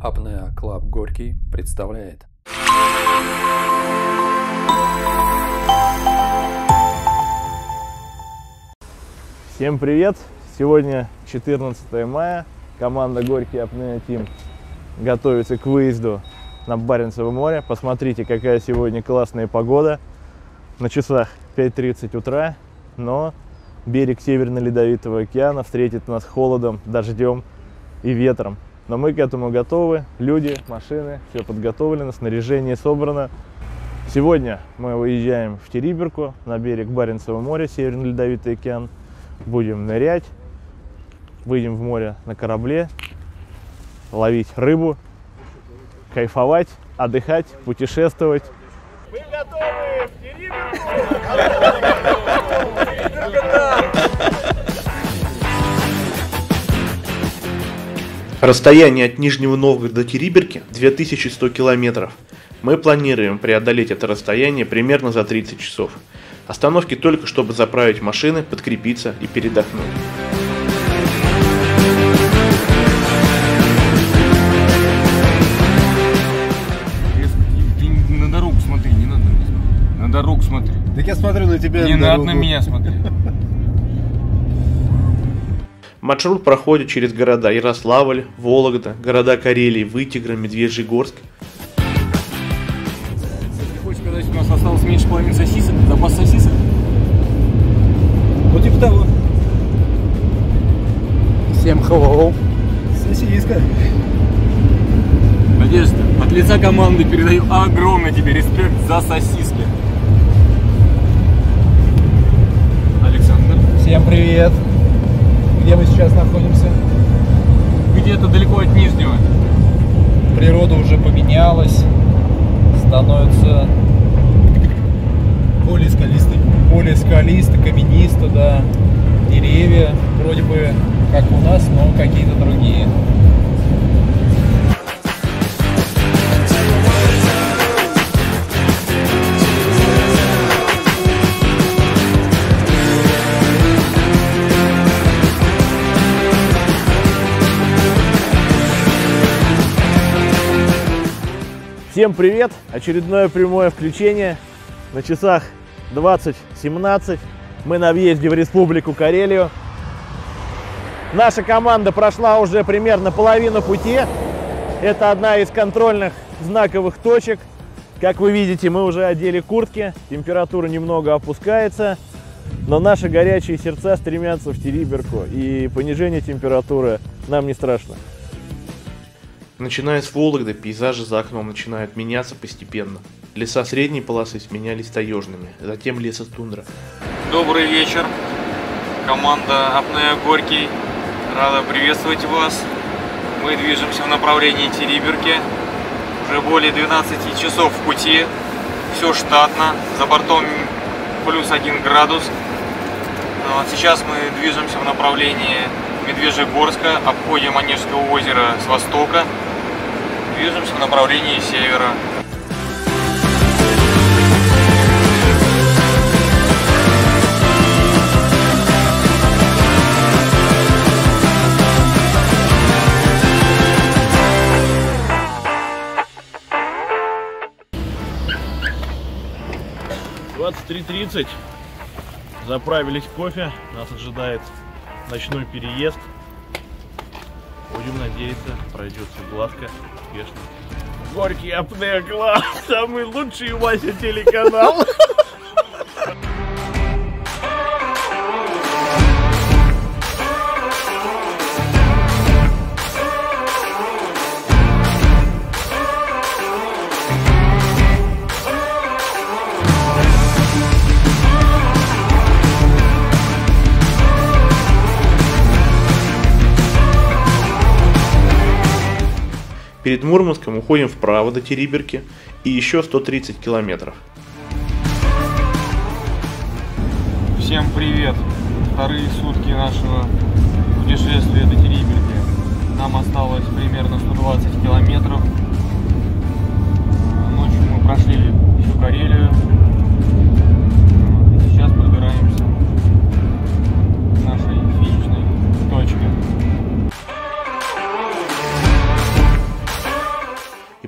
Apnea Club Горький представляет. Всем привет! Сегодня 14 мая. Команда Горький Apnea Team готовится к выезду на Баренцево море. Посмотрите, какая сегодня классная погода. На часах 5:30 утра, но берег Северно-Ледовитого океана встретит нас холодом, дождем и ветром. Но мы к этому готовы. Люди, машины, все подготовлено, снаряжение собрано. Сегодня мы выезжаем в Териберку, на берег Баренцева моря, Северно-Ледовитый океан. Будем нырять, выйдем в море на корабле, ловить рыбу, кайфовать, отдыхать, путешествовать. Мы готовы в Териберку! Расстояние от Нижнего Новгорода до Териберки 2100 километров. Мы планируем преодолеть это расстояние примерно за 30 часов. Остановки только чтобы заправить машины, подкрепиться и передохнуть. Ты на дорогу смотри, не надо на меня смотреть. На дорогу смотри. Так я смотрю на тебя. Не надо на меня смотреть. Маршрут проходит через города Ярославль, Вологда, города Карелии, Вытегра, Медвежьегорск. Ты хочешь сказать, у нас осталось меньше половины сосисок? Запас сосисок? Вот типа того. Всем hello! Сосиска. Надежда, от лица команды передаю огромный тебе респект за сосиски. Александр. Всем привет. Где мы сейчас находимся? Где-то далеко от Нижнего. Природа уже поменялась. Становится более скалистой. Более скалисто, каменисто, да. Деревья вроде бы как у нас, но какие-то другие. Всем привет! Очередное прямое включение. На часах 20:17. Мы на въезде в Республику Карелию. Наша команда прошла уже примерно половину пути. Это одна из контрольных знаковых точек. Как вы видите, мы уже одели куртки. Температура немного опускается. Но наши горячие сердца стремятся в Териберку. И понижение температуры нам не страшно. Начиная с Вологды, пейзажи за окном начинают меняться постепенно. Леса средней полосы сменялись таежными, затем лесотундра. Добрый вечер. Команда Apnea Горький рада приветствовать вас. Мы движемся в направлении Териберки. Уже более 12 часов в пути. Все штатно. За бортом плюс 1 градус. Сейчас мы движемся в направлении Медвежьегорска, обходим Онежское озеро с востока. Движемся в направлении севера. — 23:30. Заправились кофе. Нас ожидает ночной переезд. Будем надеяться, пройдет все гладко, успешно. Горький Apnea Club, самый лучший Вася телеканал. Перед Мурманском уходим вправо до Териберки и еще 130 километров. Всем привет! Вторые сутки нашего путешествия до Териберки. Нам осталось примерно 120 километров. Ночью мы прошли всю Карелию. И сейчас подбираемся к нашей финишной точке.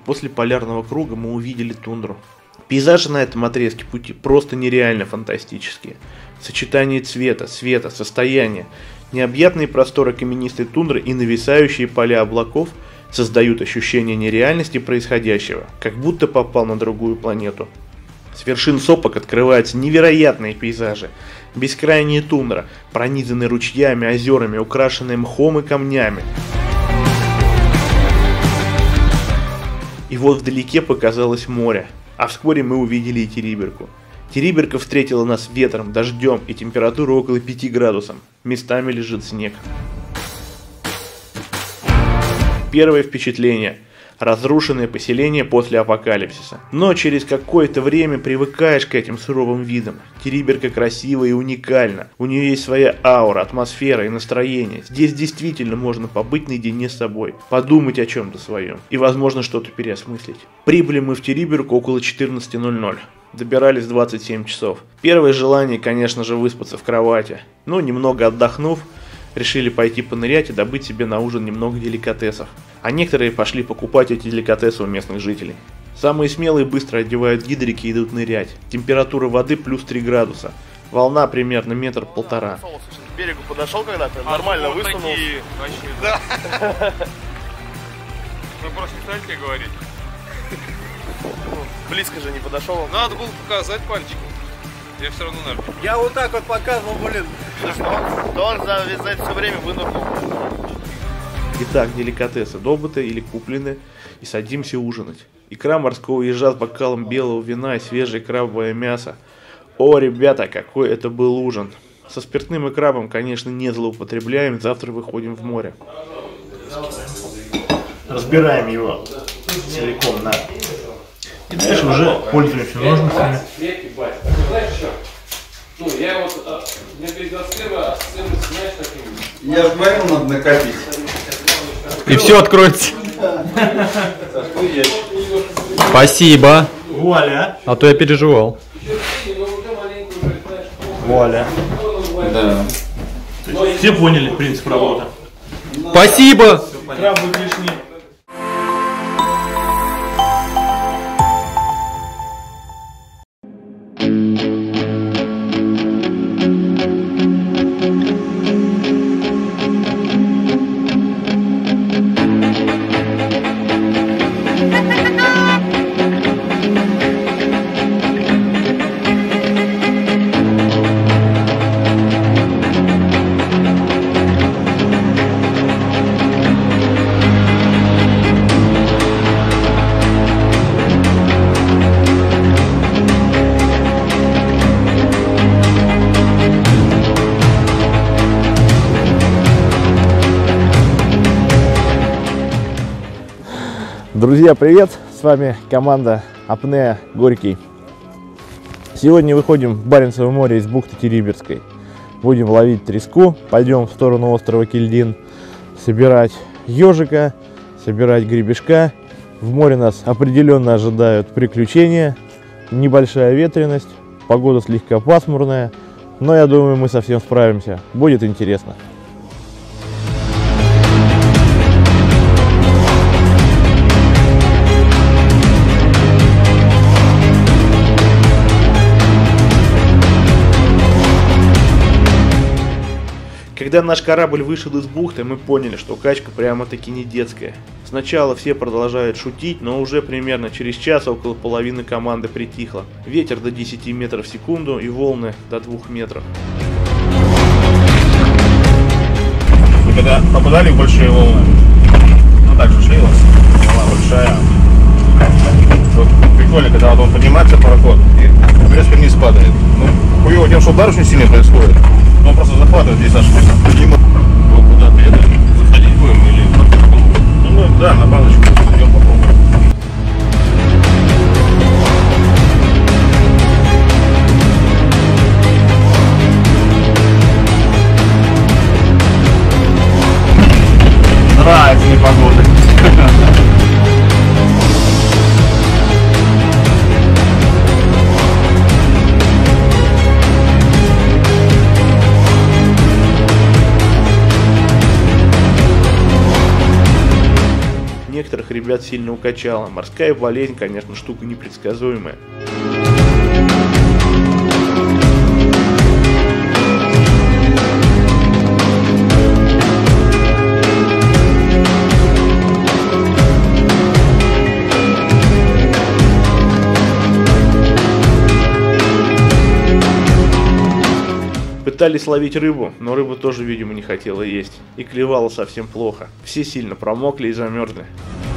после полярного круга мы увидели тундру. Пейзажи на этом отрезке пути просто нереально фантастические. Сочетание цвета, света, состояния, необъятные просторы каменистой тундры и нависающие поля облаков создают ощущение нереальности происходящего, как будто попал на другую планету. С вершин сопок открываются невероятные пейзажи. Бескрайняя тундра, пронизанная ручьями, озерами, украшенная мхом и камнями. И вот вдалеке показалось море, а вскоре мы увидели и Териберку. Териберка встретила нас ветром, дождем и температурой около 5 градусов. Местами лежит снег. Первое впечатление – разрушенное поселение после апокалипсиса. Но через какое-то время привыкаешь к этим суровым видам. Териберка красива и уникальна. У нее есть своя аура, атмосфера и настроение. Здесь действительно можно побыть наедине с собой, подумать о чем-то своем и, возможно, что-то переосмыслить. Прибыли мы в Териберку около 14:00. Добирались 27 часов. Первое желание, конечно же, выспаться в кровати. Но немного отдохнув, решили пойти понырять и добыть себе на ужин немного деликатесов. А некоторые пошли покупать эти деликатесы у местных жителей. Самые смелые быстро одевают гидрики и идут нырять. Температура воды плюс 3 градуса. Волна примерно 1,5 метра. К берегу подошел когда-то, нормально высунул. Да. Вы просто не стали тебе говорить. Близко же не подошел. Надо было показать пальчиком. Я все равно, наверное. Я вот так вот показывал, блин. Да он за это все время вынырнул. Итак, деликатесы добыты или куплены, и садимся ужинать. Икра морского ежа с бокалом белого вина и свежее крабовое мясо. О, ребята, какой это был ужин! Со спиртным и крабом, конечно, не злоупотребляем, завтра выходим в море. Разбираем его целиком на. И дальше уже пользуемся ножницами. Я же говорил, надо накопить. И все откроется. Спасибо. Вуаля. А то я переживал. Вуаля. Да. Все поняли принцип работы. Спасибо. Краб будет лишний. Друзья, привет! С вами команда Апнея Горький. Сегодня выходим в Баренцево море из бухты Териберской. Будем ловить треску, пойдем в сторону острова Кильдин, собирать ежика, собирать гребешка. В море нас определенно ожидают приключения, небольшая ветренность, погода слегка пасмурная, но я думаю, мы совсем справимся. Будет интересно. Когда наш корабль вышел из бухты, мы поняли, что качка прямо-таки не детская. Сначала все продолжают шутить, но уже примерно через час около половины команды притихло. Ветер до 10 метров в секунду и волны до 2 метров. Вы когда попадали в большие волны, ну так же шли у вас, волна большая. Вот прикольно, когда вот он поднимается пароход и резко вниз падает. Ну, хуёво тем, что удар очень сильно происходит. Он просто захватывает здесь аж поднимает. Куда-то это заходить будем или ну да, на баночку идем попробуем. Нравится непогода. некоторых ребят сильно укачало. Морская болезнь, конечно, штука непредсказуемая. Пытались ловить рыбу, но рыба тоже, видимо, не хотела есть. И клевала совсем плохо. Все сильно промокли и замерзли.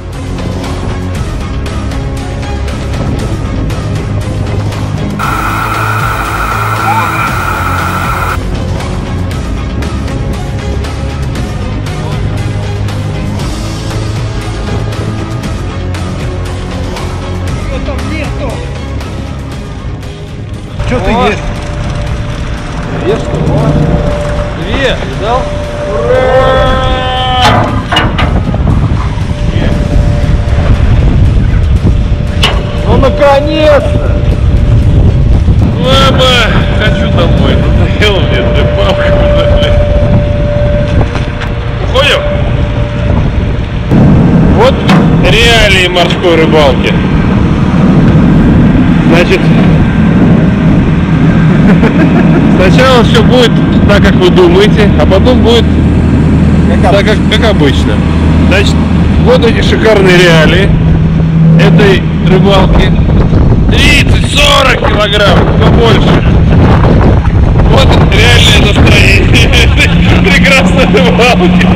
Что ты ешь? Ешь, что? Две! Видал? Ну, наконец-то! Мама, хочу домой. Надоело мне эта рыбалка уже, блядь. Уходим? Вот реалии морской рыбалки. Значит, сначала все будет так, как вы думаете, а потом будет так, как обычно. Значит, вот эти шикарные реалии этой рыбалки. 30-40 килограмм, побольше. Вот реальное настроение прекрасной рыбалки.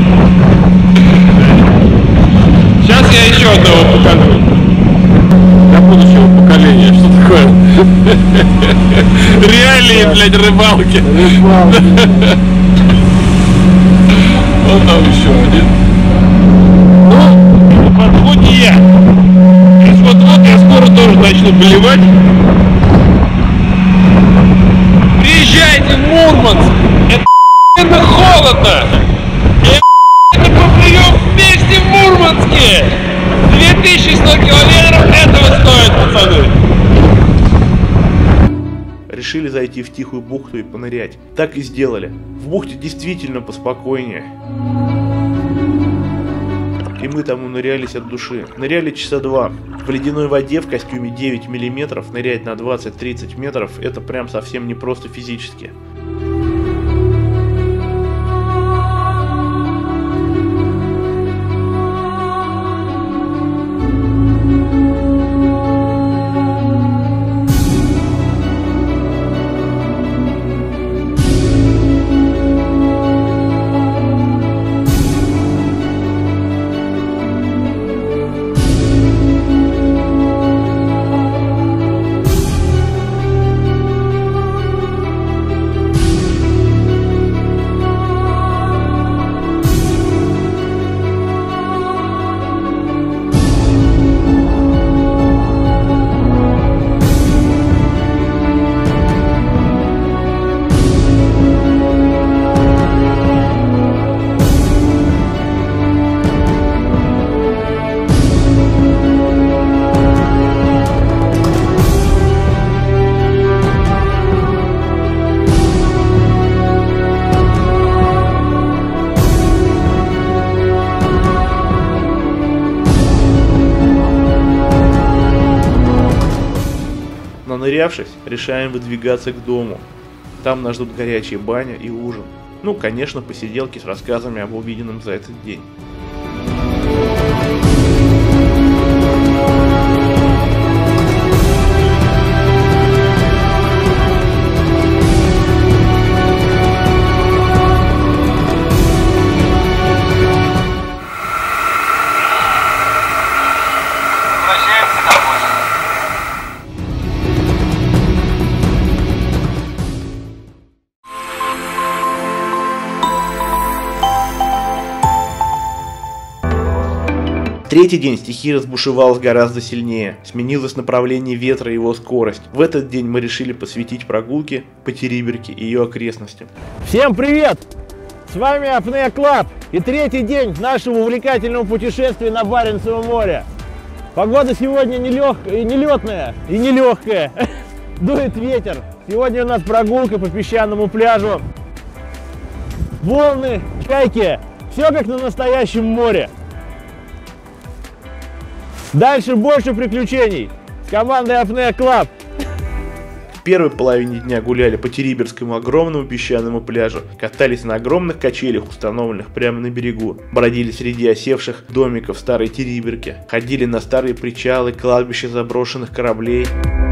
Сейчас я еще одного покажу. Для будущего поколения, что такое реалии, блядь, рыбалки. Вот там еще один. Ну, подходи. Вот я скоро тоже начну блевать. Приезжайте в Мурманск. Это холодно. И это поплывем вместе в Мурманске. 2100 километров этого стоит, пацаны. Решили зайти в тихую бухту и понырять. Так и сделали. В бухте действительно поспокойнее. И мы там унырялись от души. Ныряли часа 2. В ледяной воде в костюме 9 мм нырять на 20-30 метров — это прям совсем не просто физически. Нанырявшись, решаем выдвигаться к дому. Там нас ждут горячая баня и ужин. Ну, конечно, посиделки с рассказами об увиденном за этот день. Третий день стихия разбушевалась гораздо сильнее, сменилось направление ветра и его скорость. В этот день мы решили посвятить прогулке по Териберке и ее окрестностям. Всем привет! С вами Apnea Club и третий день нашего увлекательного путешествия на Баренцево море. Погода сегодня нелетная и нелегкая. Дует ветер. Сегодня у нас прогулка по песчаному пляжу. Волны, чайки. Все как на настоящем море. Дальше больше приключений с командой Apnea Club. В первой половине дня гуляли по Териберскому огромному песчаному пляжу, катались на огромных качелях, установленных прямо на берегу, бродили среди осевших домиков старой Териберки, ходили на старые причалы, кладбища заброшенных кораблей.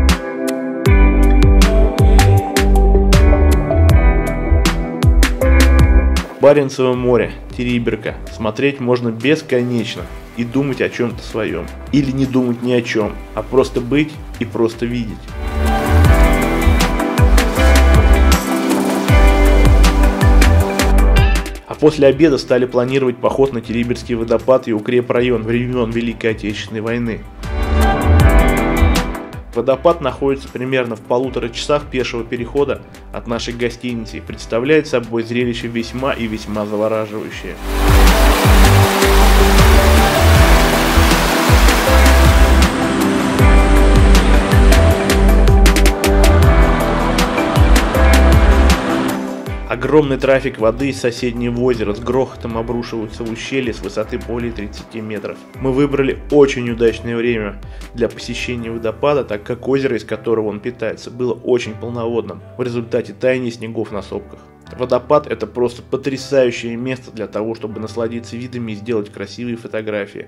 Баренцево море, Териберка. Смотреть можно бесконечно и думать о чем-то своем. Или не думать ни о чем, а просто быть и просто видеть. А после обеда стали планировать поход на Териберский водопад и укрепрайон времен Великой Отечественной войны. Водопад находится примерно в 1,5 часах пешего перехода от нашей гостиницы и представляет собой зрелище весьма и весьма завораживающее. Огромный трафик воды из соседнего озера с грохотом обрушивается в ущелье с высоты более 30 метров. Мы выбрали очень удачное время для посещения водопада, так как озеро, из которого он питается, было очень полноводным в результате таяния снегов на сопках. Водопад — это просто потрясающее место для того, чтобы насладиться видами и сделать красивые фотографии.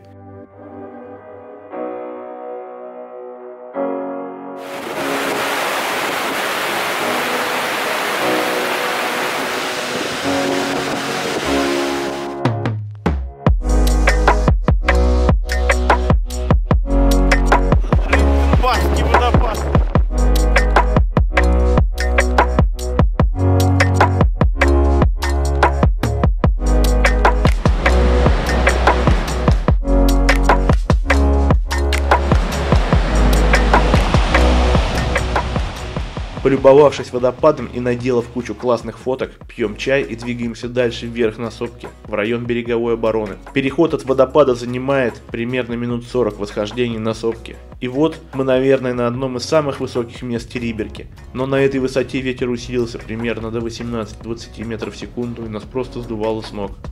Полюбовавшись водопадом и наделав кучу классных фоток, пьем чай и двигаемся дальше вверх на сопки, в район береговой обороны. Переход от водопада занимает примерно минут 40 восхождения на сопки. И вот мы, наверное, на одном из самых высоких мест Териберки. Но на этой высоте ветер усилился примерно до 18-20 метров в секунду и нас просто сдувало с ног.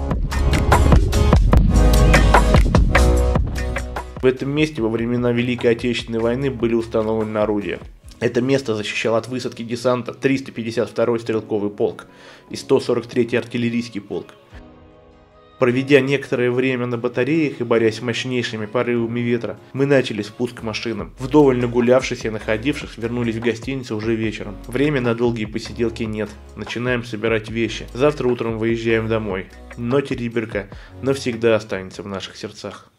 В этом месте во времена Великой Отечественной войны были установлены орудия. Это место защищал от высадки десанта 352-й стрелковый полк и 143-й артиллерийский полк. Проведя некоторое время на батареях и борясь с мощнейшими порывами ветра, мы начали спуск к машинам. Вдоволь нагулявшись и находившись, вернулись в гостиницу уже вечером. Время на долгие посиделки нет. Начинаем собирать вещи. Завтра утром выезжаем домой. Но Териберка навсегда останется в наших сердцах.